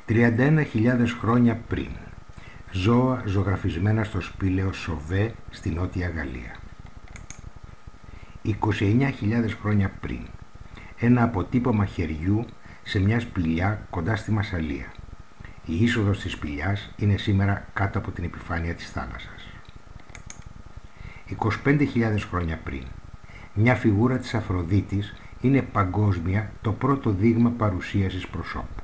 31.000 χρόνια πριν. Ζώα ζωγραφισμένα στο σπήλαιο Σοβέ στη Νότια Γαλλία. 29.000 χρόνια πριν. Ένα αποτύπωμα χεριού σε μια σπηλιά κοντά στη Μασσαλία. Η είσοδος της σπηλιάς είναι σήμερα κάτω από την επιφάνεια της θάλασσας. 25.000 χρόνια πριν. Μια φιγούρα της Αφροδίτης είναι παγκόσμια το πρώτο δείγμα παρουσίασης προσώπου.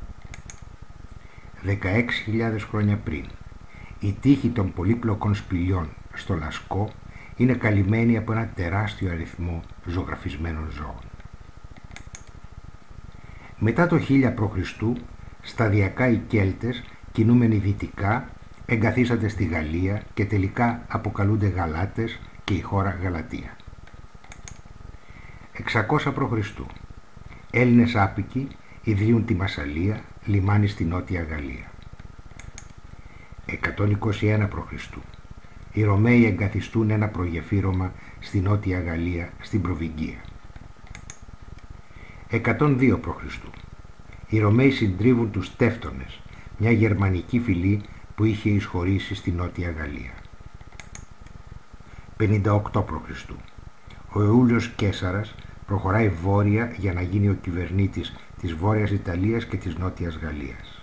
16.000 χρόνια πριν. Η τύχη των πολύπλοκων σπηλιών στο Λασκό είναι καλυμμένη από ένα τεράστιο αριθμό ζωγραφισμένων ζώων. Μετά το 1000 π.Χ. σταδιακά οι Κέλτες, κινούμενοι δυτικά, εγκαθίσατε στη Γαλλία και τελικά αποκαλούνται Γαλάτες και η χώρα Γαλατία. 600 π.Χ. Έλληνες άπικοι ιδρύουν τη Μασσαλία, λιμάνι στη Νότια Γαλλία. 121 π.Χ. Οι Ρωμαίοι εγκαθιστούν ένα προγεφύρωμα στη Νότια Γαλλία, στην Προβυγγία. 102 π.Χ. Οι Ρωμαίοι συντρίβουν τους Τεύτονες, μια γερμανική φυλή που είχε εισχωρήσει στη Νότια Γαλλία. 58 π.Χ. Ο Ιούλιος Καίσαρας προχωράει βόρεια για να γίνει ο κυβερνήτης της Βόρειας Ιταλίας και της Νότιας Γαλλίας.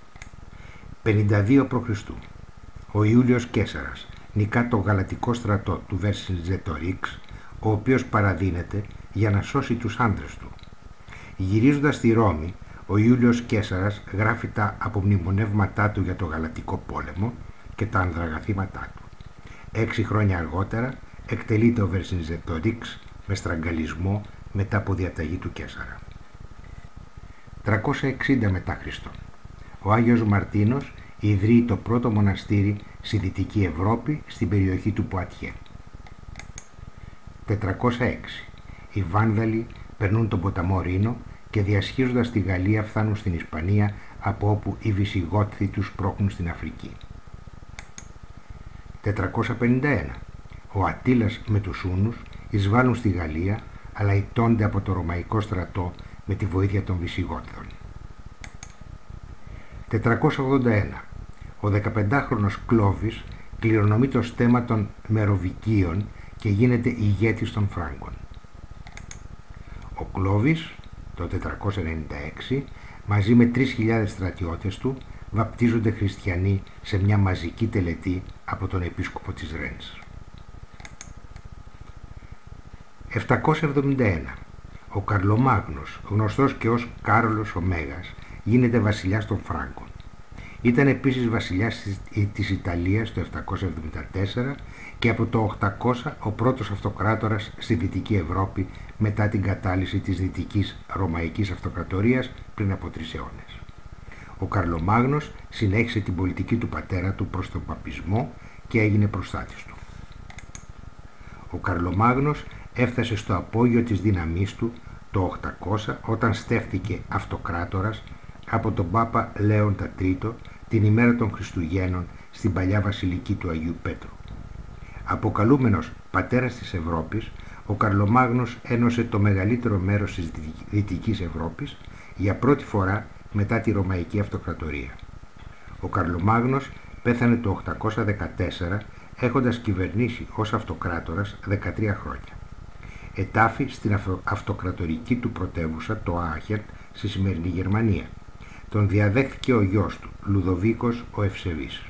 52 π.Χ. Ο Ιούλιος Καίσαρας νικά το γαλατικό στρατό του Βερσινζετορίξ, ο οποίος παραδίνεται για να σώσει τους άντρες του. Γυρίζοντας στη Ρώμη, ο Ιούλιος Καίσαρας γράφει τα απομνημονεύματά του για το Γαλατικό πόλεμο και τα ανδραγαθήματά του. 6 χρόνια αργότερα εκτελείται ο Βερσινζετορίξ με στραγγαλισμό μετά από διαταγή του Καίσαρα. 360 μετά Χριστόν. Ο Άγιος Μαρτίνος ιδρύει το πρώτο μοναστήρι στη Δυτική Ευρώπη στην περιοχή του Πουατιέ. 406. Οι Βάνδαλοι περνούν τον ποταμό Ρήνο και διασχίζοντας τη Γαλλία φτάνουν στην Ισπανία, από όπου οι Βυσιγότθοι τους πρόχνουν στην Αφρική. 451. Ο Αττήλας με τους Ούνους εισβάλλουν στη Γαλλία, αλλά ηττώνται από το Ρωμαϊκό στρατό με τη βοήθεια των Βυσιγότθων. 481. Ο 15χρονος Κλώβης κληρονομεί το στέμμα των Μεροβικίων και γίνεται ηγέτης των Φράγκων. Ο Κλώβης το 496 μαζί με 3.000 στρατιώτες του βαπτίζονται χριστιανοί σε μια μαζική τελετή από τον επίσκοπο της Ρένς. 771. Ο Καρλομάγνος, γνωστός και ως Κάρολος ο Μέγας, γίνεται βασιλιάς των Φράγκων. Ήταν επίσης βασιλιάς της Ιταλίας το 774 και από το 800 ο πρώτος αυτοκράτορας στη Δυτική Ευρώπη μετά την κατάλυση της Δυτικής Ρωμαϊκής Αυτοκρατορίας πριν από 3 αιώνες. Ο Καρλομάγνος συνέχισε την πολιτική του πατέρα του προς τον παπισμό και έγινε προστάτης του. Ο Καρλομάγνος έφτασε στο απόγειο της δύναμής του το 800 όταν στέφθηκε αυτοκράτορας από τον Πάπα Λέοντα Τρίτο την ημέρα των Χριστουγέννων στην παλιά βασιλική του Αγίου Πέτρου. Αποκαλούμενος πατέρας της Ευρώπης, ο Καρλομάγνος ένωσε το μεγαλύτερο μέρος της Δυτικής Ευρώπης για πρώτη φορά μετά τη Ρωμαϊκή Αυτοκρατορία. Ο Καρλομάγνος πέθανε το 814 έχοντας κυβερνήσει ως αυτοκράτορας 13 χρόνια. Ετάφη στην αυτοκρατορική του πρωτεύουσα, το Άχερ, στη σημερινή Γερμανία. Τον διαδέχθηκε ο γιος του, Λουδοβίκος ο Ευσεβής.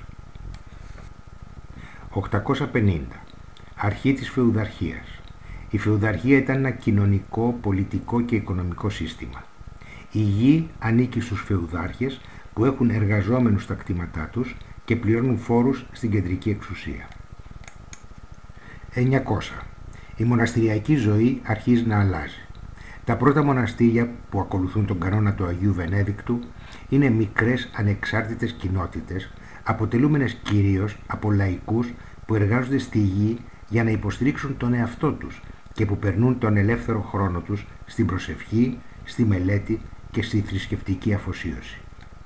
850. Αρχή της φεουδαρχίας. Η φεουδαρχία ήταν ένα κοινωνικό, πολιτικό και οικονομικό σύστημα. Η γη ανήκει στους φεουδάρχες που έχουν εργαζόμενους στα κτήματά τους και πληρώνουν φόρους στην κεντρική εξουσία. 900. Η μοναστηριακή ζωή αρχίζει να αλλάζει. Τα πρώτα μοναστήρια που ακολουθούν τον κανόνα του Αγίου Βενέδικτου είναι μικρές ανεξάρτητες κοινότητες, αποτελούμενες κυρίως από λαϊκούς που εργάζονται στη γη για να υποστηρίξουν τον εαυτό τους και που περνούν τον ελεύθερο χρόνο τους στην προσευχή, στη μελέτη και στη θρησκευτική αφοσίωση.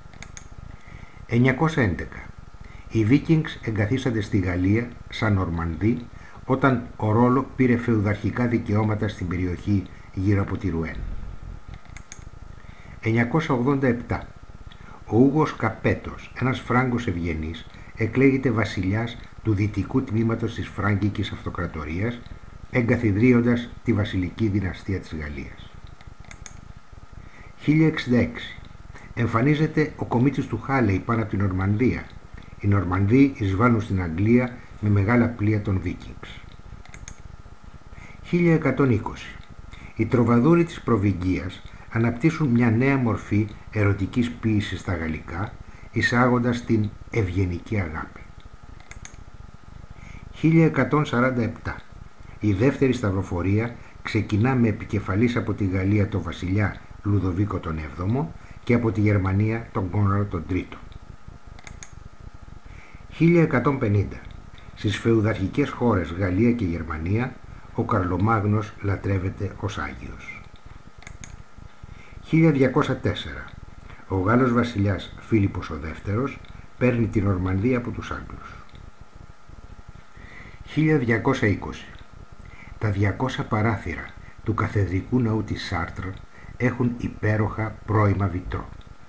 911. Οι Βίκινγκς εγκαθίστανται στη Γαλλία σαν Νορμανδοί όταν ο Ρόλο πήρε φεουδαρχικά δικαιώματα στην περιοχή γύρω από τη Ρουέν. 987. Ο Ούγος Καπέτος, ένας Φράγκος ευγενής, εκλέγεται βασιλιάς του δυτικού τμήματος της Φράγκικης Αυτοκρατορίας, εγκαθιδρύοντας τη βασιλική δυναστεία της Γαλλίας. 1066. Εμφανίζεται ο κομίτης του Χάλεϊ πάνω από την Νορμανδία. Οι Νορμανδοί εισβάλλουν στην Αγγλία με μεγάλα πλοία των Βίκινγκς. 1120. Οι τροβαδούροι της Προβυγγίας αναπτύσσουν μια νέα μορφή ερωτικής ποίησης στα γαλλικά, εισάγοντας την ευγενική αγάπη. 1147. Η δεύτερη σταυροφορία ξεκινά με επικεφαλής από τη Γαλλία τον βασιλιά Λουδοβίκο τον 7ο και από τη Γερμανία τον Κόνραντο τον 3ο. 1150. Στις φεουδαρχικές χώρες Γαλλία και Γερμανία ο Καρλομάγνος λατρεύεται ως Άγιος. 1204. Ο Γάλλος βασιλιάς Φίλιππος ο δεύτερος παίρνει την Νορμανδία από τους Άγγλους. 1220. Τα 200 παράθυρα του καθεδρικού ναού της Σάρτρ έχουν υπέροχα πρώιμα βιτρό.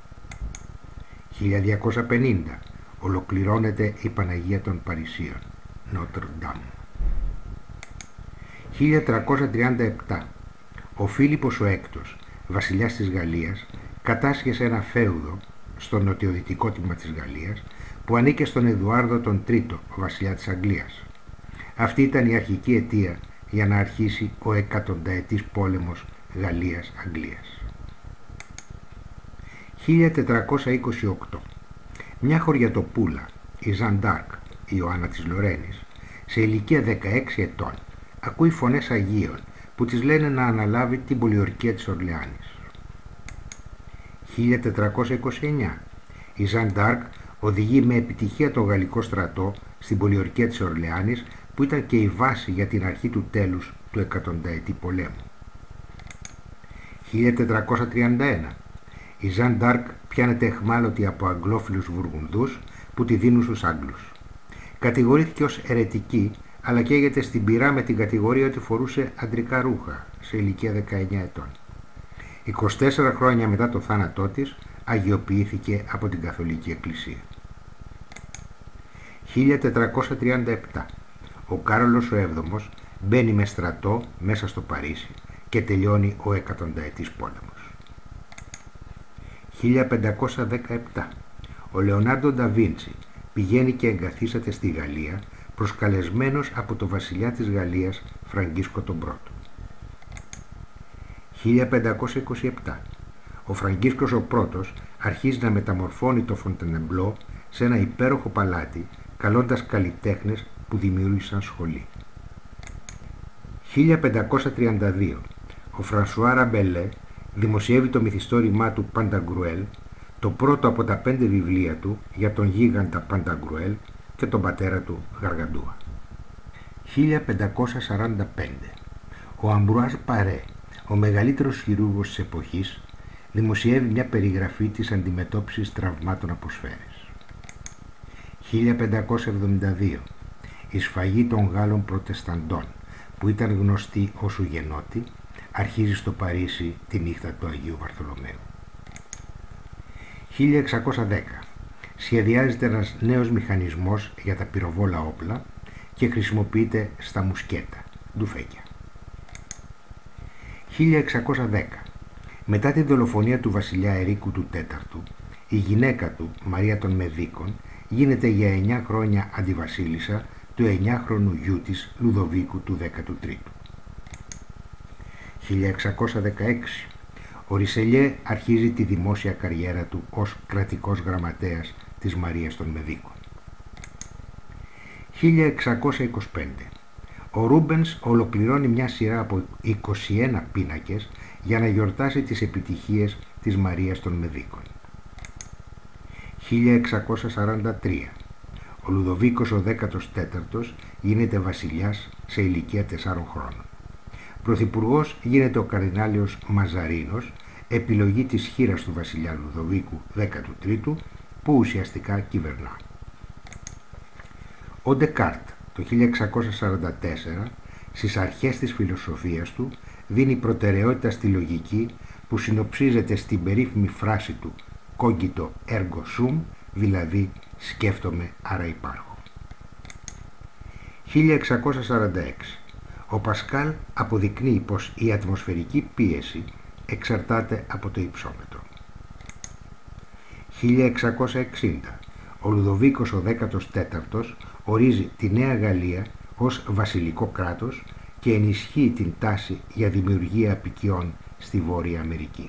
1250. Ολοκληρώνεται η Παναγία των Παρισίων, Νότρ Ντάμ. 1337. Ο Φίλιππος ο έκτος, βασιλιάς της Γαλλίας, κατάσχεσε ένα φέουδο στο νοτιοδυτικό τμήμα της Γαλλίας που ανήκε στον Εδουάρδο τον Τρίτο, βασιλιά της Αγγλίας. Αυτή ήταν η αρχική αιτία για να αρχίσει ο εκατονταετής πόλεμος Γαλλίας-Αγγλίας. 1428. Μια χωριατοπούλα, η Ζαν Ντάρκ, η Ιωάννα της Λορένης, σε ηλικία 16 ετών, ακούει φωνές Αγίων που της λένε να αναλάβει την πολιορκία της Ορλεάνης. 1429. Η Ζαν Ντάρκ οδηγεί με επιτυχία το γαλλικό στρατό στην πολιορκία της Ορλεάνης που ήταν και η βάση για την αρχή του τέλους του εκατονταετή πολέμου. 1431. Η Ζαν Ντάρκ πιάνεται εχμάλωτη από αγγλόφιλους Βουργουνδούς που τη δίνουν στους Άγγλους. Κατηγορήθηκε ως αιρετική, αλλά καίγεται στην πυρά με την κατηγορία ότι φορούσε αντρικά ρούχα σε ηλικία 19 ετών. 24 χρόνια μετά το θάνατό της αγιοποιήθηκε από την Καθολική Εκκλησία. 1437. Ο Κάρολος ο 7ος μπαίνει με στρατό μέσα στο Παρίσι και τελειώνει ο εκατονταετής πόλεμος. 1517. Ο Λεωνάρντο ντα Βίντσι πηγαίνει και εγκαθίσταται στη Γαλλία προσκαλεσμένος από το βασιλιά της Γαλλίας Φραγκίσκο τον Πρώτο. 1527. Ο Φραγκίσκος ο Πρώτος αρχίζει να μεταμορφώνει το Φοντενεμπλό σε ένα υπέροχο παλάτι, καλώντας καλλιτέχνες που δημιούργησαν σχολή. 1532. Ο Φρανσουά Ραμπελέ δημοσιεύει το μυθιστόρημά του Πανταγκρουέλ, το πρώτο από τα 5 βιβλία του για τον γίγαντα Πανταγκρουέλ και τον πατέρα του Γαργαντούα. 1545. Ο Αμπρουάζ Παρέ, ο μεγαλύτερος χειρούργος της εποχής, δημοσιεύει μια περιγραφή της αντιμετώπισης τραυμάτων από σφαίρες. 1572. Η σφαγή των Γάλλων Προτεσταντών, που ήταν γνωστή ως Ουγενότη, αρχίζει στο Παρίσι τη νύχτα του Αγίου Βαρθολομαίου. 1610. Σχεδιάζεται ένας νέος μηχανισμός για τα πυροβόλα όπλα και χρησιμοποιείται στα μουσκέτα, ντουφέκια. 1610. Μετά την δολοφονία του βασιλιά Ερίκου του Τέταρτου, η γυναίκα του, Μαρία των Μεδίκων, γίνεται για 9 χρόνια αντιβασίλισσα του 9χρονου γιού της Λουδοβίκου του 13ου. 1616. Ο Ρισελιέ αρχίζει τη δημόσια καριέρα του ως κρατικός γραμματέας της Μαρίας των Μεδίκων. 1625. Ο Ρούμπενς ολοκληρώνει μια σειρά από 21 πίνακες για να γιορτάσει τις επιτυχίες της Μαρίας των Μεδίκων. 1643. Ο Λουδοβίκος ο 14ος γίνεται βασιλιάς σε ηλικία 4 χρόνων. Πρωθυπουργός γίνεται ο καρδινάλιος Μαζαρίνος, επιλογή της χήρας του βασιλιά Λουδοβίκου 13ου, που ουσιαστικά κυβερνά. Ο Ντεκάρτ το 1644, στις αρχές της φιλοσοφίας του, δίνει προτεραιότητα στη λογική που συνοψίζεται στην περίφημη φράση του cogito ergo sum, δηλαδή σκέφτομαι άρα υπάρχω. 1646. Ο Πασκάλ αποδεικνύει πως η ατμοσφαιρική πίεση εξαρτάται από το υψόμετρο. 1660. Ο Λουδοβίκος ο 14ος ορίζει τη Νέα Γαλλία ως βασιλικό κράτος και ενισχύει την τάση για δημιουργία αποικιών στη Βόρεια Αμερική.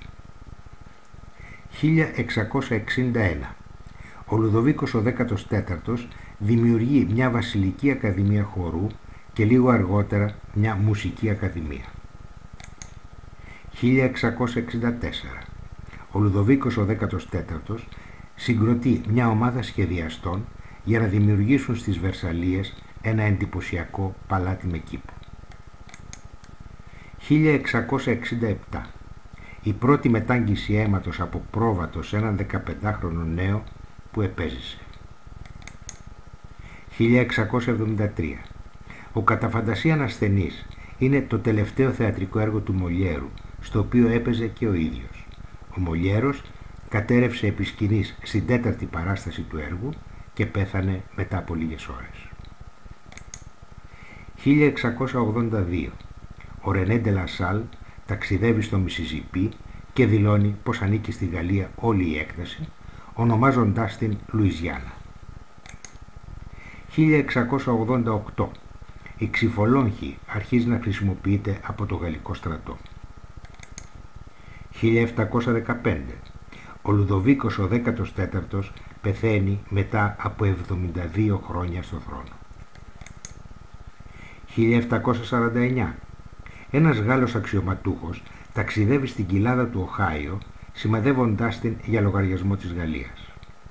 1661. Ο Λουδοβίκος ο 14ος δημιουργεί μια βασιλική ακαδημία χορού και λίγο αργότερα μια μουσική ακαδημία. 1664. Ο Λουδοβίκος ο 14ος συγκροτεί μια ομάδα σχεδιαστών για να δημιουργήσουν στις Βερσαλίες ένα εντυπωσιακό παλάτι με κήπο. 1667. Η πρώτη μετάγγιση αίματος από πρόβατο σε έναν 15χρονο νέο που επέζησε. 1673. Ο κατά φαντασίαν ασθενής είναι το τελευταίο θεατρικό έργο του Μολιέρου, στο οποίο έπαιζε και ο ίδιος. Ο Μολιέρος κατέρευσε επί σκηνής στην 4η παράσταση του έργου και πέθανε μετά από λίγες ώρες. 1682. Ο Ρενέ ντε Λα Σάλ ταξιδεύει στο Μισισιπί και δηλώνει πως ανήκει στη Γαλλία όλη η έκταση, ονομάζοντάς την Λουιζιάννα. 1688. Η ξυφολόγχη αρχίζει να χρησιμοποιείται από το γαλλικό στρατό. 1715. Ο Λουδοβίκος ο 14ος πεθαίνει μετά από 72 χρόνια στο θρόνο. 1749. Ένας Γάλλος αξιωματούχος ταξιδεύει στην κοιλάδα του Οχάιο, σημαδεύοντάς την για λογαριασμό της Γαλλίας.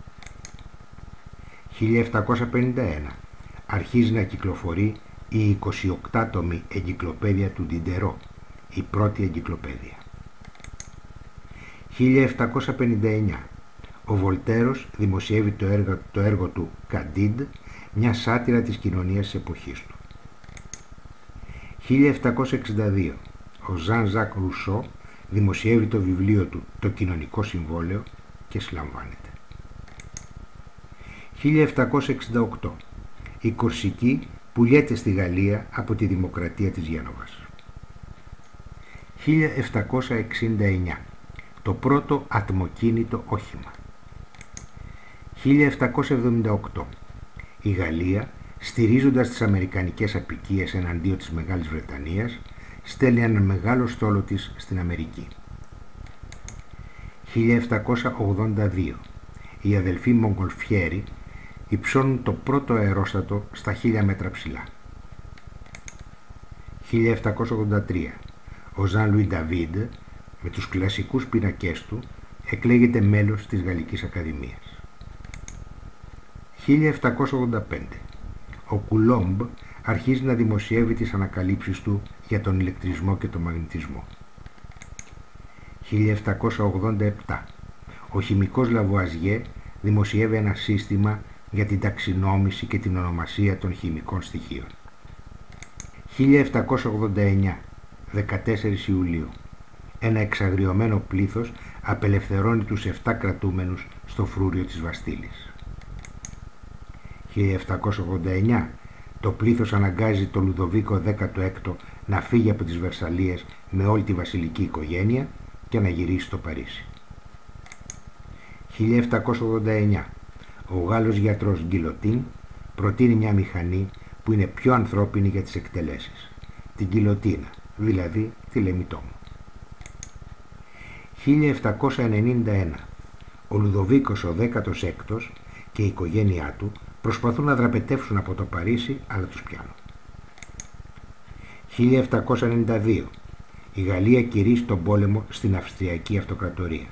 1751. Αρχίζει να κυκλοφορεί η 28τομη εγκυκλοπαίδεια του Ντιντερό, η πρώτη εγκυκλοπαίδεια. 1759. Ο Βολτέρος δημοσιεύει το έργο του «Καντίντ», μια σάτυρα της κοινωνίας της εποχής του. 1762. Ο Ζαν Ζακ Ρουσό δημοσιεύει το βιβλίο του «Το κοινωνικό συμβόλαιο» και συλλαμβάνεται. 1768. Η Κορσική πουλιέται στη Γαλλία από τη Δημοκρατία της Γένοβας. 1769. Το πρώτο ατμοκίνητο όχημα. 1778. Η Γαλλία, στηρίζοντας τις αμερικανικές αποικίες εναντίον της Μεγάλης Βρετανίας, στέλνει έναν μεγάλο στόλο της στην Αμερική. 1782. Οι αδελφοί Μογκολφιέρη υψώνουν το πρώτο αερόστατο στα 1000 μέτρα ψηλά. 1783. Ο Ζαν Λουί Νταβίντ με τους κλασικούς πίνακές του εκλέγεται μέλος της Γαλλικής Ακαδημίας. 1785. Ο Κουλόμπ αρχίζει να δημοσιεύει τις ανακαλύψεις του για τον ηλεκτρισμό και τον μαγνητισμό. 1787. Ο χημικός Λαβουαζιέ δημοσιεύει ένα σύστημα για την ταξινόμηση και την ονομασία των χημικών στοιχείων. 1789. 14 Ιουλίου. Ένα εξαγριωμένο πλήθος απελευθερώνει τους 7 κρατούμενους στο φρούριο της Βαστίλης. 1789. Το πλήθος αναγκάζει τον Λουδοβίκο 16ο να φύγει από τις Βερσαλίες με όλη τη βασιλική οικογένεια και να γυρίσει στο Παρίσι. 1789. Ο Γάλλος γιατρός Γκιλοτίν προτείνει μια μηχανή που είναι πιο ανθρώπινη για τις εκτελέσεις, την γκιλοτίνα, δηλαδή τη λεμιτόμου. 1791. Ο Λουδοβίκος ο 16ος και η οικογένειά του προσπαθούν να δραπετεύσουν από το Παρίσι, αλλά τους πιάνουν. 1792. Η Γαλλία κηρύσσει τον πόλεμο στην Αυστριακή Αυτοκρατορία.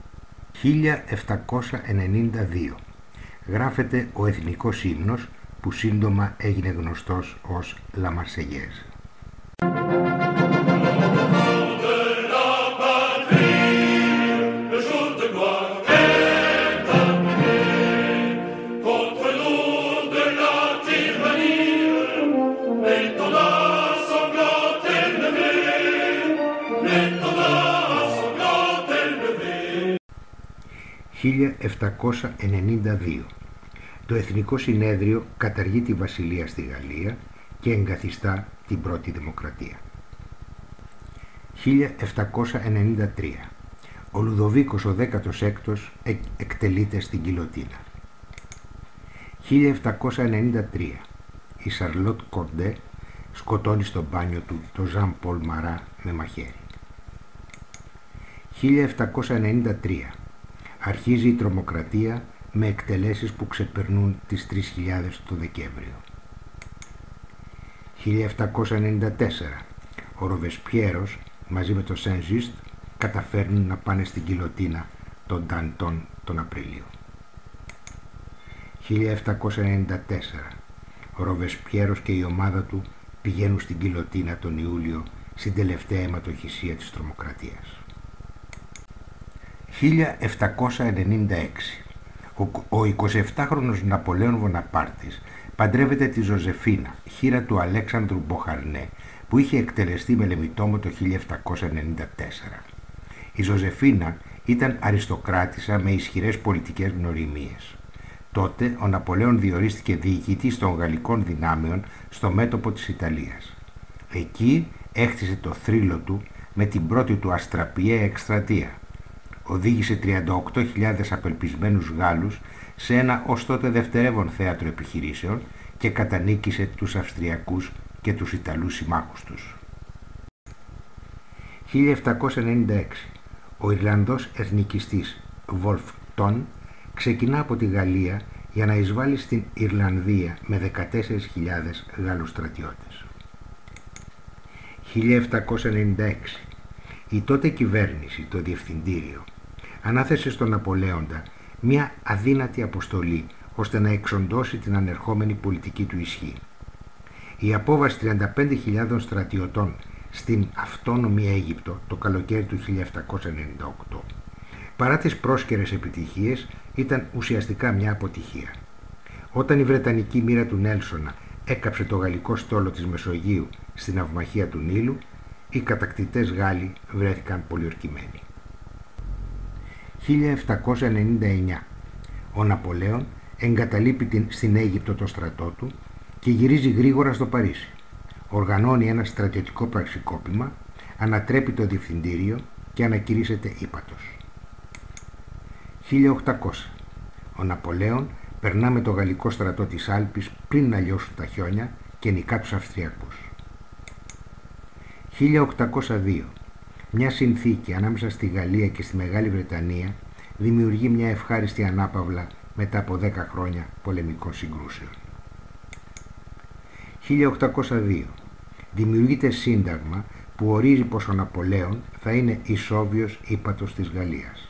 1792. Γράφεται ο εθνικός ύμνος που σύντομα έγινε γνωστός ως La Marseillaise. 1792. Το Εθνικό Συνέδριο καταργεί τη βασιλεία στη Γαλλία και εγκαθιστά την πρώτη δημοκρατία. 1793. Ο Λουδοβίκος ο 16ος εκτελείται στην Γκιλοτίνα. 1793. Η Σαρλότ Κορντέ σκοτώνει στο μπάνιο του το Ζαν Πολ Μαρά με μαχαίρι. 1793. Αρχίζει η τρομοκρατία με εκτελέσεις που ξεπερνούν τις 3.000 το Δεκέμβριο. 1794. Ο Ροβεσπιέρος μαζί με το Σεν Ζουστ καταφέρνουν να πάνε στην Γκιλοτίνα τον Νταντόν τον Απρίλιο. 1794. Ο Ροβεσπιέρος και η ομάδα του πηγαίνουν στην Γκιλοτίνα τον Ιούλιο, στην τελευταία αιματοχυσία της τρομοκρατίας. 1796. Ο 27χρονος Ναπολέων Βοναπάρτης παντρεύεται τη Ζωζεφίνα, χήρα του Αλέξανδρου Μποχαρνέ, που είχε εκτελεστεί με λεμιτόμο το 1794. Η Ζωζεφίνα ήταν αριστοκράτισσα με ισχυρές πολιτικές γνωριμίες. Τότε ο Ναπολέων διορίστηκε διοικητής των γαλλικών δυνάμεων στο μέτωπο της Ιταλίας. Εκεί έχτισε το θρύλο του με την πρώτη του αστραπιαία εκστρατεία. Οδήγησε 38.000 απελπισμένους Γάλλους σε ένα ως τότε δευτερεύον θέατρο επιχειρήσεων και κατανίκησε τους Αυστριακούς και τους Ιταλούς συμμάχους τους. 1796. Ο Ιρλανδός εθνικιστής Βολφ Τόν ξεκινά από τη Γαλλία για να εισβάλλει στην Ιρλανδία με 14.000 Γάλλους στρατιώτες. 1796. Η τότε κυβέρνηση, το Διευθυντήριο, ανάθεσε στον Ναπολέοντα μια αδύνατη αποστολή ώστε να εξοντώσει την ανερχόμενη πολιτική του ισχύ. Η απόβαση 35.000 στρατιωτών στην αυτόνομη Αίγυπτο το καλοκαίρι του 1798, παρά τις πρόσκαιρες επιτυχίες, ήταν ουσιαστικά μια αποτυχία. Όταν η βρετανική μοίρα του Νέλσονα έκαψε το γαλλικό στόλο της Μεσογείου στην ναυμαχία του Νείλου, οι κατακτητές Γάλλοι βρέθηκαν πολιορκημένοι. 1799. Ο Ναπολέων εγκαταλείπει στην Αίγυπτο το στρατό του και γυρίζει γρήγορα στο Παρίσι. Οργανώνει ένα στρατιωτικό πραξικόπημα, ανατρέπει το Διευθυντήριο και ανακηρύσσεται ύπατος. 1800. Ο Ναπολέων περνά με το γαλλικό στρατό της Άλπης πριν να λιώσουν τα χιόνια και νικά τους Αυστριακούς. 1802. Μια συνθήκη ανάμεσα στη Γαλλία και στη Μεγάλη Βρετανία δημιουργεί μια ευχάριστη ανάπαυλα μετά από 10 χρόνια πολεμικών συγκρούσεων. 1802. Δημιουργείται σύνταγμα που ορίζει πως ο Ναπολέων θα είναι ισόβιος ύπατος της Γαλλίας.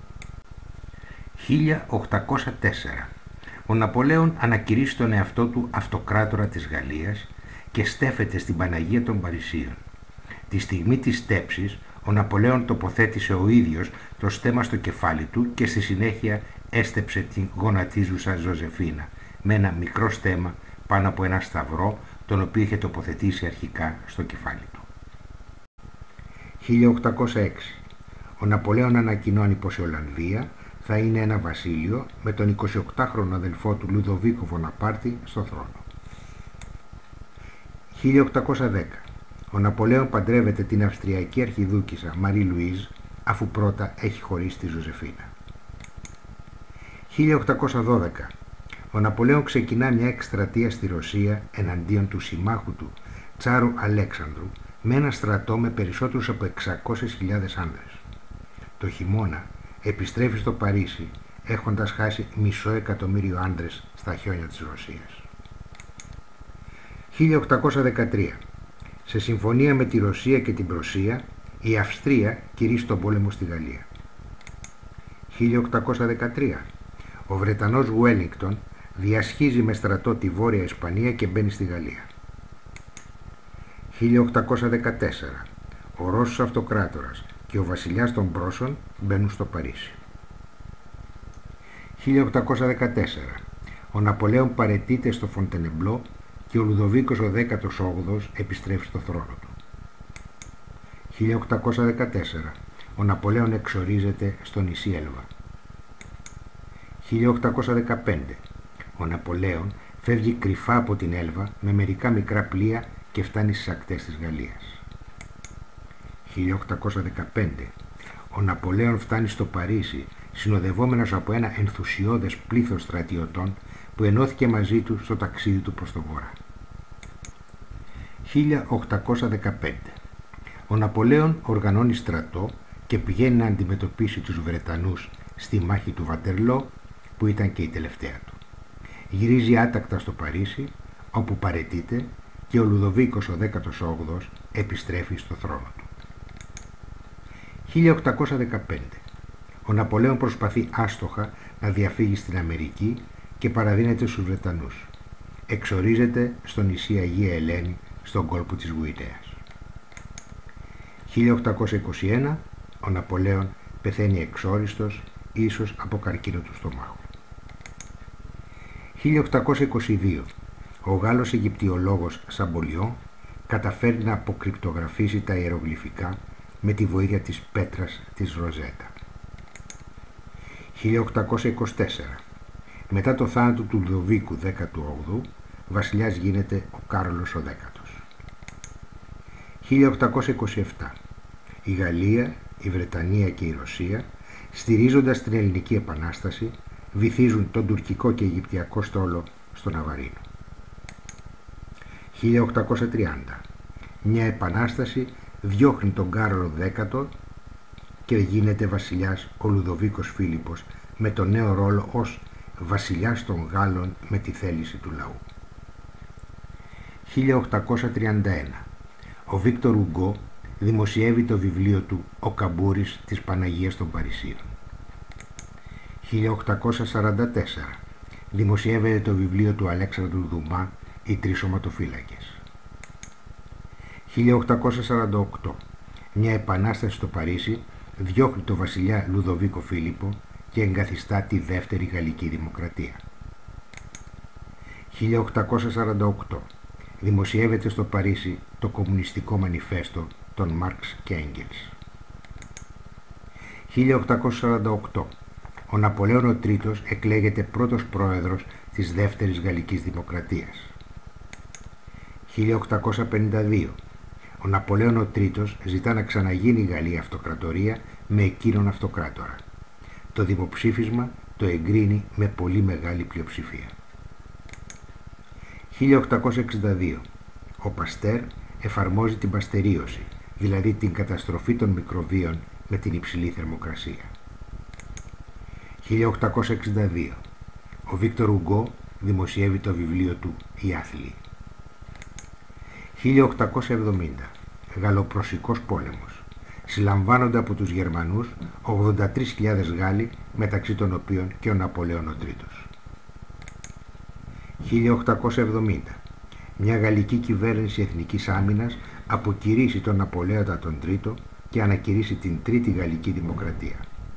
1804. Ο Ναπολέων ανακηρύσσει τον εαυτό του αυτοκράτορα της Γαλλίας και στέφεται στην Παναγία των Παρισίων. Τη στιγμή της στέψης, ο Ναπολέων τοποθέτησε ο ίδιος το στέμμα στο κεφάλι του και στη συνέχεια έστεψε την γονατίζουσα Ζωζεφίνα με ένα μικρό στέμμα πάνω από ένα σταυρό, τον οποίο είχε τοποθετήσει αρχικά στο κεφάλι του. 1806. Ο Ναπολέων ανακοινώνει πως η Ολλανδία θα είναι ένα βασίλειο με τον 28χρονο αδελφό του Λουδοβίκο Βοναπάρτη στο θρόνο. 1810. Ο Ναπολέων παντρεύεται την Αυστριακή αρχιδούκισσα Μαρί Λουίζ, αφού πρώτα έχει χωρίσει τη Ζωζεφίνα. 1812. Ο Ναπολέων ξεκινά μια εκστρατεία στη Ρωσία εναντίον του συμμάχου του Τσάρου Αλέξανδρου με ένα στρατό με περισσότερους από 600.000 άνδρες. Το χειμώνα επιστρέφει στο Παρίσι έχοντας χάσει 500.000 άνδρες στα χιόνια της Ρωσίας. 1813. Σε συμφωνία με τη Ρωσία και την Πρωσία, η Αυστρία κηρύσσει τον πόλεμο στη Γαλλία. 1813. Ο Βρετανός Γουέλινγκτον διασχίζει με στρατό τη Βόρεια Ισπανία και μπαίνει στη Γαλλία. 1814. Ο Ρώσος Αυτοκράτορας και ο βασιλιάς των Πρώσων μπαίνουν στο Παρίσι. 1814. Ο Ναπολέων παραιτείται στο Φοντενεμπλό και ο Λουδοβίκος ο 18ος επιστρέφει στο θρόνο του. 1814. Ο Ναπολέων εξορίζεται στο νησί Έλβα. 1815. Ο Ναπολέον φεύγει κρυφά από την Έλβα με μερικά μικρά πλοία και φτάνει στις ακτές της Γαλλίας. 1815. Ο Ναπολέον φτάνει στο Παρίσι συνοδευόμενος από ένα ενθουσιώδες πλήθος στρατιωτών που ενώθηκε μαζί του στο ταξίδι του προς το βορρά. 1815. Ο Ναπολέον οργανώνει στρατό και πηγαίνει να αντιμετωπίσει τους Βρετανούς στη μάχη του Βατερλό, που ήταν και η τελευταία του. Γυρίζει άτακτα στο Παρίσι, όπου παραιτείται, και ο Λουδοβίκος ο 18ος επιστρέφει στο θρόνο του. 1815. Ο Ναπολέον προσπαθεί άστοχα να διαφύγει στην Αμερική και παραδίνεται στους Βρετανούς. Εξορίζεται στο νησί Αγία Ελένη, στον κόλπο της Γουινέας. 1821. Ο Ναπολέον πεθαίνει εξόριστος, ίσως από καρκίνο του στομάχου. 1822. Ο Γάλλος Αιγυπτιολόγος Σαμπολιό καταφέρει να αποκρυπτογραφήσει τα ιερογλυφικά με τη βοήθεια της πέτρας της Ροζέτα. 1824. Μετά το θάνατο του Λουδοβίκου 18ου, βασιλιάς γίνεται ο Κάρολος ο 10ος. 1827. Η Γαλλία, η Βρετανία και η Ρωσία, στηρίζοντας την Ελληνική Επανάσταση, βυθίζουν τον τουρκικό και αιγυπτιακό στόλο στον Αβαρίνο. 1830. Μια επανάσταση διώχνει τον Κάρολο 10ο και γίνεται βασιλιάς ο Λουδοβίκος Φίλιππος με τον νέο ρόλο ως βασιλιάς των Γάλλων με τη θέληση του λαού. 1831. Ο Βίκτορ Ουγκό δημοσιεύει το βιβλίο του «Ο Καμπούρης της Παναγίας των Παρισίων». 1844. Δημοσιεύεται το βιβλίο του Αλέξανδρου Δουμά «Οι τρεις σωματοφύλακες». 1848. Μια επανάσταση στο Παρίσι διώχνει τον βασιλιά Λουδοβίκο Φίλιππο και εγκαθιστά τη δεύτερη Γαλλική Δημοκρατία. 1848. Δημοσιεύεται στο Παρίσι το Κομμουνιστικό Μανιφέστο των Μάρξ και Έγγελς. 1848. Ο Ναπολέον ο Τρίτος εκλέγεται πρώτος πρόεδρος της δεύτερης Γαλλικής Δημοκρατίας. 1852. Ο Ναπολέον ο Τρίτος ζητά να ξαναγίνει η Γαλλία αυτοκρατορία με εκείνον αυτοκράτορα. Το δημοψήφισμα το εγκρίνει με πολύ μεγάλη πλειοψηφία. 1862. Ο Παστέρ εφαρμόζει την παστερίωση, δηλαδή την καταστροφή των μικροβίων με την υψηλή θερμοκρασία. 1862. Ο Βίκτορ Ουγκό δημοσιεύει το βιβλίο του «Οι Άθλοι». 1870. Γαλλοπρωσικός πόλεμος. Συλλαμβάνονται από τους Γερμανούς 83.000 Γάλλοι, μεταξύ των οποίων και ο Ναπολέον ο Τρίτος. 1870. Μια γαλλική κυβέρνηση εθνικής άμυνας αποκηρύσει τον Ναπολέοντα τον Τρίτο και ανακηρύσει την Τρίτη Γαλλική Δημοκρατία.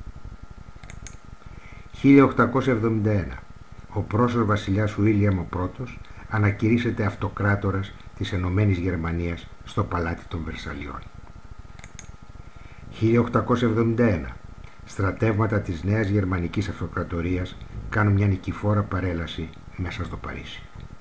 1871. Ο πρόσωρ βασιλιάς Ουίλιαμ ο Πρώτος ανακηρύσσεται αυτοκράτορας της Ενωμένης Γερμανίας στο Παλάτι των Βερσαλιών. 1871. Στρατεύματα της νέας γερμανικής αυτοκρατορίας κάνουν μια νικηφόρα παρέλαση μέσα στο Παρίσι.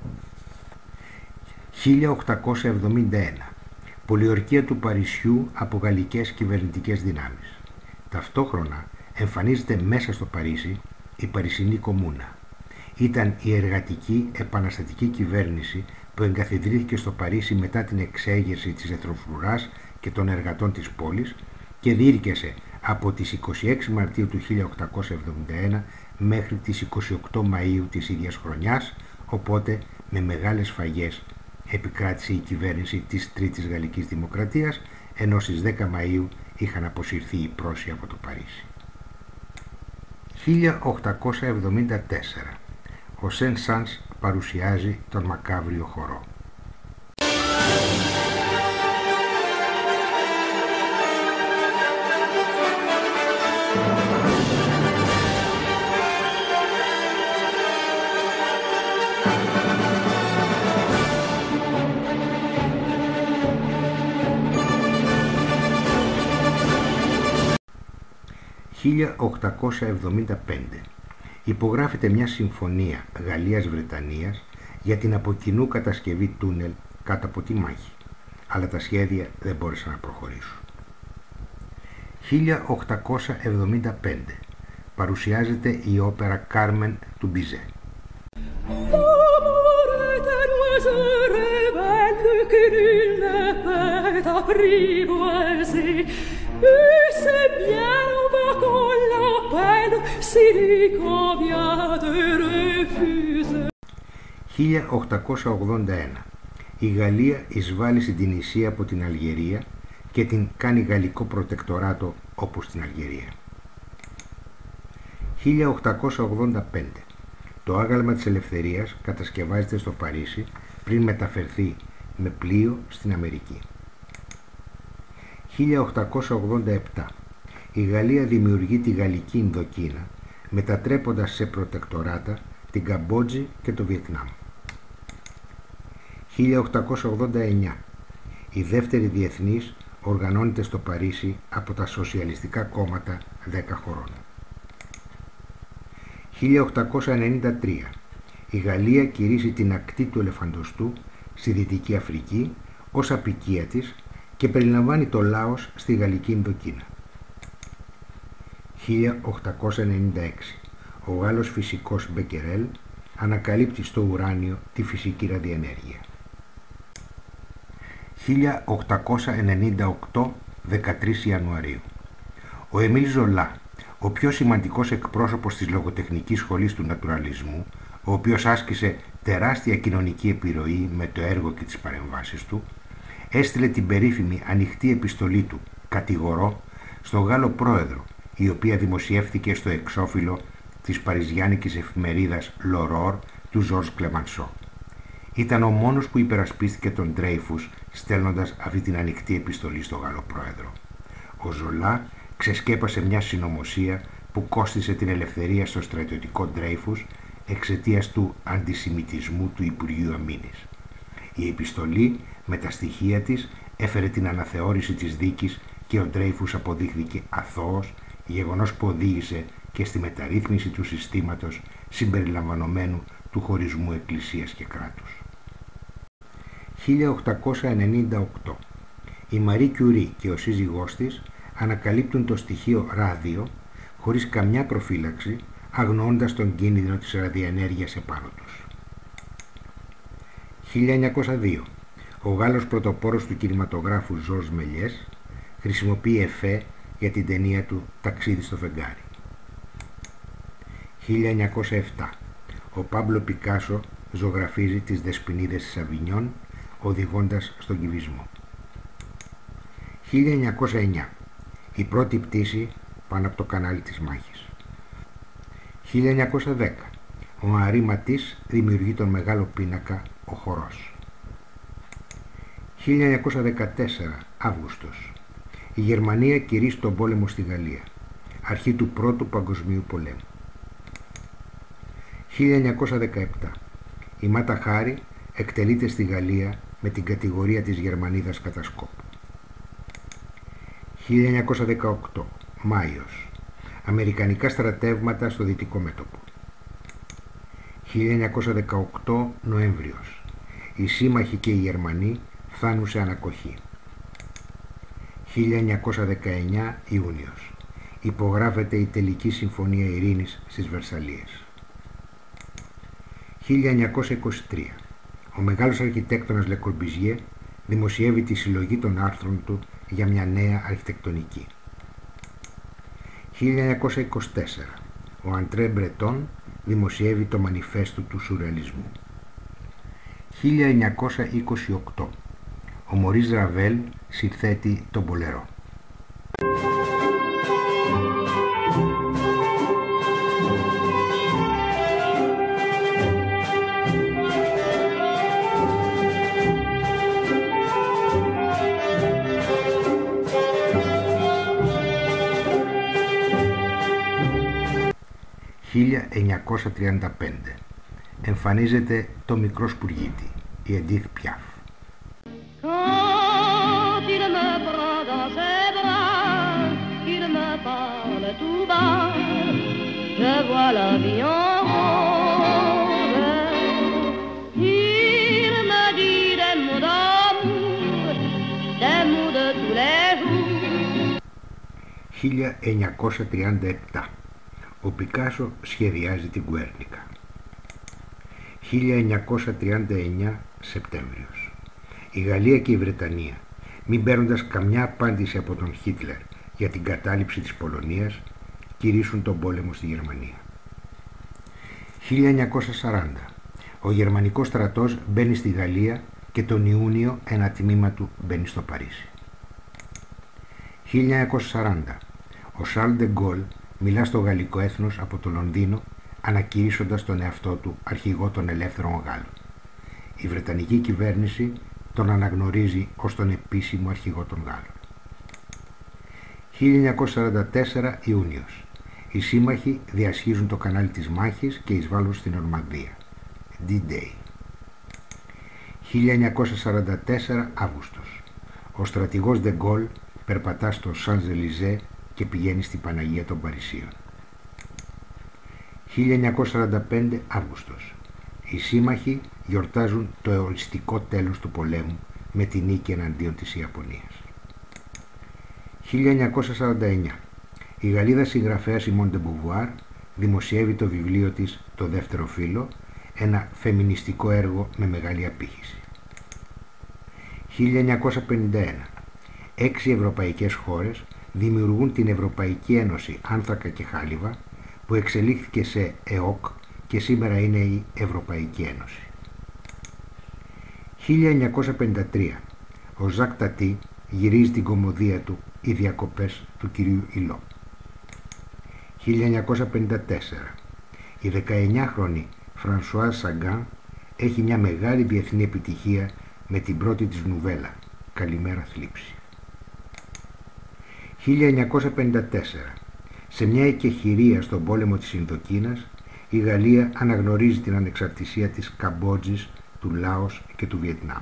1871. Πολιορκία του Παρισιού από γαλλικές κυβερνητικές δυνάμεις. Ταυτόχρονα εμφανίζεται μέσα στο Παρίσι η Παρισινή Κομμούνα. Ήταν η εργατική επαναστατική κυβέρνηση που εγκαθιδρύθηκε στο Παρίσι μετά την εξέγερση της εθνοφρουράς και των εργατών της πόλης και διήρκεσε από τις 26 Μαρτίου του 1871 μέχρι τις 28 Μαΐου της ίδιας χρονιάς, οπότε με μεγάλες φαγές επικράτησε η κυβέρνηση της Τρίτης Γαλλικής Δημοκρατίας, ενώ στις 10 Μαΐου είχαν αποσυρθεί οι Πρόσοι από το Παρίσι. 1874. Ο Σεν Σανς παρουσιάζει τον μακάβριο χορό. 1875. υπογράφεται μια συμφωνία Γαλλίας-Βρετανίας για την από κοινού κατασκευή τούνελ κάτω από τη μάχη, αλλά τα σχέδια δεν μπόρεσαν να προχωρήσουν. 1875 παρουσιάζεται η όπερα Κάρμεν του Μπιζέ. «1881. Η Γαλλία εισβάλλει στην Τινησία από την Αλγερία και την κάνει γαλλικό προτεκτοράτο όπως την Αλγερία. 1885. Το άγαλμα της ελευθερίας κατασκευάζεται στο Παρίσι πριν μεταφερθεί με πλοίο στην Αμερική. 1887. Η Γαλλία δημιουργεί τη Γαλλική Ινδοκίνα, μετατρέποντας σε προτεκτοράτα την Καμπότζη και το Βιετνάμ. 1889. Η δεύτερη διεθνής οργανώνεται στο Παρίσι από τα σοσιαλιστικά κόμματα 10 χωρών. 1893. Η Γαλλία κηρύσσει την ακτή του Ελεφαντοστού στη Δυτική Αφρική ως αποικία της και περιλαμβάνει το Λάος στη Γαλλική Ινδοκίνα. 1896. Ο Γάλλος φυσικός Μπεκερέλ ανακαλύπτει στο ουράνιο τη φυσική ραδιενέργεια. 1898, 13 Ιανουαρίου. Ο Εμίλ Ζολά, ο πιο σημαντικός εκπρόσωπος της λογοτεχνικής σχολής του νατουραλισμού, ο οποίος άσκησε τεράστια κοινωνική επιρροή με το έργο και τις παρεμβάσεις του, έστειλε την περίφημη ανοιχτή επιστολή του «Κατηγορώ» στον Γάλλο πρόεδρο, η οποία δημοσιεύθηκε στο εξώφυλλο της παριζιάνικης εφημερίδας L'Aurore του Ζορζ Κλεμανσό. Ήταν ο μόνος που υπερασπίστηκε τον Ντρέιφους στέλνοντας αυτή την ανοιχτή επιστολή στον Γάλλο πρόεδρο. Ο Ζολά ξεσκέπασε μια συνωμοσία που κόστισε την ελευθερία στο στρατιωτικό Ντρέιφους εξαιτίας του αντισημιτισμού του Υπουργείου Αμήνης. Η επιστολή με τα στοιχεία της έφερε την αναθεώρηση της δίκης και ο Ντρέιφους αποδείχθηκε αθώος, γεγονός που οδήγησε και στη μεταρρύθμιση του συστήματος συμπεριλαμβανομένου του χωρισμού εκκλησίας και κράτους. 1898. Η Μαρί Κιουρί και ο σύζυγός της ανακαλύπτουν το στοιχείο ράδιο χωρίς καμιά προφύλαξη, αγνοώντας τον κίνδυνο της ραδιενέργειας επάνω τους. 1902. Ο Γάλλος πρωτοπόρος του κινηματογράφου Ζορζ Μελιές χρησιμοποιεί εφέ για την ταινία του «Ταξίδι στο φεγγάρι». 1907. Ο Πάμπλο Πικάσο ζωγραφίζει τις Δεσποινίδες της Αβινιών, οδηγώντας στον κυβισμό. 1909. Η πρώτη πτήση πάνω από το κανάλι της μάχης. 1910. Ο Αρί Ματής δημιουργεί τον μεγάλο πίνακα «Ο Χορός». 1914. Αύγουστος. Η Γερμανία κηρύσσει τον πόλεμο στη Γαλλία. Αρχή του Πρώτου Παγκοσμίου Πολέμου. 1917. Η Μάτα Χάρη εκτελείται στη Γαλλία με την κατηγορία της Γερμανίδας κατασκόπου. 1918. Μάιος. Αμερικανικά στρατεύματα στο δυτικό μέτωπο. 1918. Νοέμβριος. Οι σύμμαχοι και οι Γερμανοί φτάνουν σε ανακοχή. 1919. Ιούνιος. Υπογράφεται η τελική συμφωνία ειρήνης στις Βερσαλίες. 1923. Ο μεγάλος αρχιτέκτονας Λε Κορμπιζιέ δημοσιεύει τη συλλογή των άρθρων του για μια νέα αρχιτεκτονική. 1924. Ο Αντρέ Μπρετόν δημοσιεύει το μανιφέστο του σουρεαλισμού. 1928. Ο Μωρίς Ραβέλ συνθέτει τον Μπολερό. «1935. Εμφανίζεται το μικρό Σπουργίτη, η Εντίθ Πιάφ. Je vois moi la vie en rose. Il me dit des mots d'amour, des mots de tous les jours. 1937. Ο Πικάσο σχεδιάζει την Γκουέρνικα. 1939 Σεπτέμβριος. Η Γαλλία και η Βρετανία, μην παίρνοντας καμιά απάντηση από τον Χίτλερ για την κατάληψη της Πολωνίας, κηρύσσουν τον πόλεμο στη Γερμανία. 1940. Ο γερμανικός στρατός μπαίνει στη Γαλλία και τον Ιούνιο ένα τμήμα του μπαίνει στο Παρίσι. 1940. Ο Σαρλ ντε Γκόλ μιλά στο γαλλικό έθνος από το Λονδίνο, ανακηρύσσοντας τον εαυτό του αρχηγό των ελεύθερων Γάλλων. Η Βρετανική κυβέρνηση τον αναγνωρίζει ως τον επίσημο αρχηγό των Γάλλων. 1944 Ιούνιος. Οι σύμμαχοι διασχίζουν το κανάλι της μάχης και εισβάλλουν στην Νορμανδία. D-Day. 1944 Αύγουστος. Ο στρατηγός Ντε Γκόλ περπατά στο Σαντζελιζέ και πηγαίνει στην Παναγία των Παρισίων. 1945 Αύγουστος. Οι σύμμαχοι γιορτάζουν το οριστικό τέλος του πολέμου με τη νίκη εναντίον της Ιαπωνίας. 1949. Η Γαλλίδα συγγραφέα Σιμών ντε Μπουβουάρ δημοσιεύει το βιβλίο της «Το δεύτερο φύλο», ένα φεμινιστικό έργο με μεγάλη απήχηση. 1951. 6 ευρωπαϊκές χώρες δημιουργούν την Ευρωπαϊκή Ένωση Άνθρακα και Χάλιβα, που εξελίχθηκε σε ΕΟΚ και σήμερα είναι η Ευρωπαϊκή Ένωση. 1953. Ο Ζακ Τατί γυρίζει την κωμωδία του «Οι διακοπές του κυρίου Ιλό». 1954. Η 19χρονη Φρανσουάζ Σαγκάν έχει μια μεγάλη διεθνή επιτυχία με την πρώτη της νουβέλα «Καλημέρα θλίψη». 1954. Σε μια εκεχηρία στον πόλεμο της Ινδοκίνας, η Γαλλία αναγνωρίζει την ανεξαρτησία της Καμπότζης, του Λάος και του Βιετνάμ.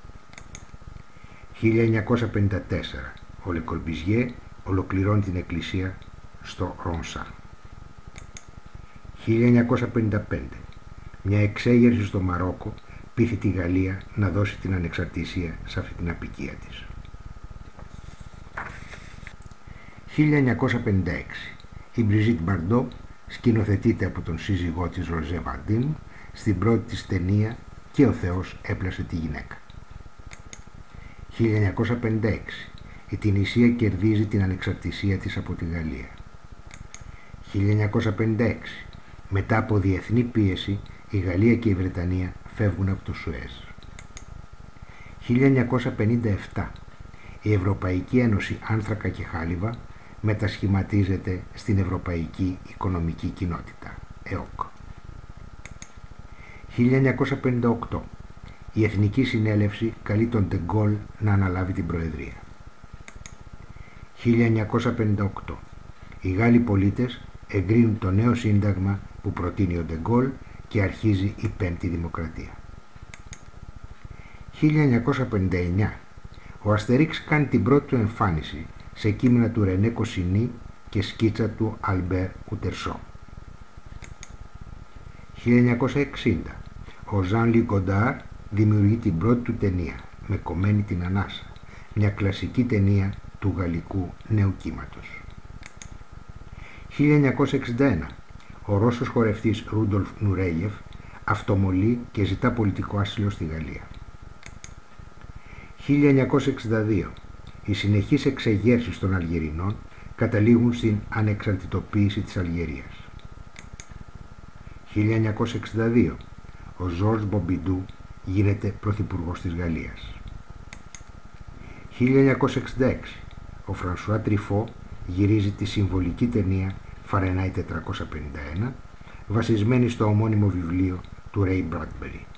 1954. Ο Λε Κορμπιζιέ ολοκληρώνει την εκκλησία στο Ρονσά. 1955. Μια εξέγερση στο Μαρόκο πείθει τη Γαλλία να δώσει την ανεξαρτησία σε αυτή την αποικία της. 1956. Η Μπριζίτ Μπαρντό σκηνοθετείται από τον σύζυγό της Ροζέ Βαντίμ στην πρώτη της ταινία «Και ο Θεός έπλασε τη γυναίκα». 1956. Η Τινησία κερδίζει την ανεξαρτησία της από τη Γαλλία. 1956. Μετά από διεθνή πίεση, η Γαλλία και η Βρετανία φεύγουν από το Σουέζ. 1957. Η Ευρωπαϊκή Ένωση Άνθρακα και Χάλιβα μετασχηματίζεται στην Ευρωπαϊκή Οικονομική Κοινότητα, ΕΟΚ. 1958. Η Εθνική Συνέλευση καλεί τον Ντε Γκόλ να αναλάβει την Προεδρία. 1958. Οι Γάλλοι πολίτες εγκρίνουν το νέο σύνταγμα που προτείνει ο Ντε Γκόλ και αρχίζει η Πέμπτη Δημοκρατία. 1959. Ο Αστερίξ κάνει την πρώτη του εμφάνιση σε κείμενα του Ρενέ Κοσινή και σκίτσα του Αλμπέρ Κουτερσό. 1960. Ο Ζαν Λι Γκοντάρ δημιουργεί την πρώτη του ταινία «Με κομμένη την ανάσα», μια κλασική ταινία του γαλλικού νέου κύματος. 1961. Ο Ρώσος χορευτής Ρούντολφ Νουρέγεφ αυτομολύει και ζητά πολιτικό άσυλο στη Γαλλία. 1962. Οι συνεχείς εξεγέρσεις των Αλγερινών καταλήγουν στην ανεξαρτητοποίηση της Αλγερίας. 1962. Ο Ζορζ Μπομπιντού γίνεται πρωθυπουργός της Γαλλίας. 1966. Ο Φρανσουά Τριφό γυρίζει τη συμβολική ταινία Φαρενάιτ 451, βασισμένη στο ομώνυμο βιβλίο του Ρέι Μπράντμπερι.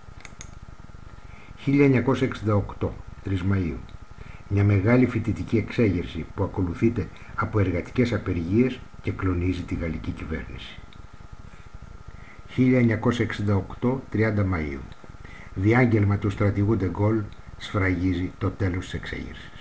1968, 3 Μαΐου. Μια μεγάλη φοιτητική εξέγερση που ακολουθείται από εργατικές απεργίες και κλονίζει τη γαλλική κυβέρνηση. 1968, 30 Μαΐου. Διάγγελμα του στρατηγού Ντε Γκόλ σφραγίζει το τέλος της εξέγερσης.